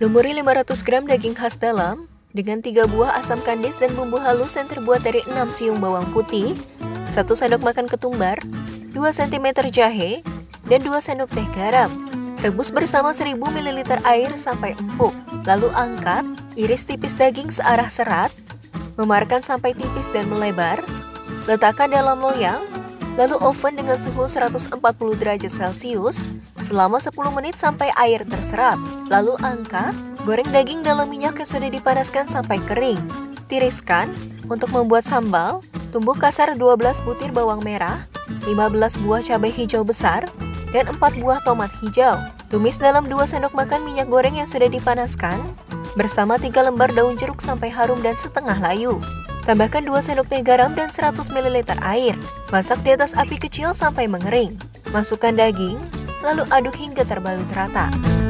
Lumuri 500 gram daging khas dalam dengan 3 buah asam kandis dan bumbu halus yang terbuat dari 6 siung bawang putih, 1 sendok makan ketumbar, 2 cm jahe, dan 2 sendok teh garam. Rebus bersama 1000 ml air sampai empuk. Lalu angkat, iris tipis daging searah serat, memarkan sampai tipis dan melebar, letakkan dalam loyang, lalu oven dengan suhu 140 derajat Celcius selama 10 menit sampai air terserap. Lalu angkat, goreng daging dalam minyak yang sudah dipanaskan sampai kering. Tiriskan. Untuk membuat sambal, tumbuk kasar 12 butir bawang merah, 15 buah cabai hijau besar, dan 4 buah tomat hijau. Tumis dalam 2 sendok makan minyak goreng yang sudah dipanaskan, bersama 3 lembar daun jeruk sampai harum dan setengah layu. Tambahkan 2 sendok teh garam dan 100 ml air. Masak di atas api kecil sampai mengering. Masukkan daging, lalu aduk hingga terbalut rata.